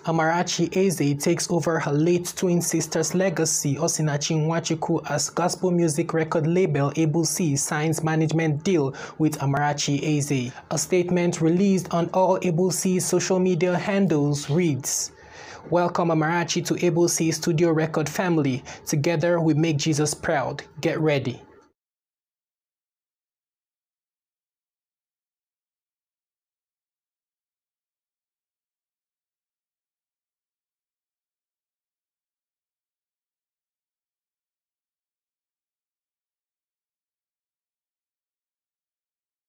Amarachi Eze takes over her late twin sister's legacy. Osinachi Nwachukwu as gospel music record label Able C signs management deal with Amarachi Eze. A statement released on all Able C social media handles reads, "Welcome Amarachi to Able C Studio Record family. Together we make Jesus proud. Get ready."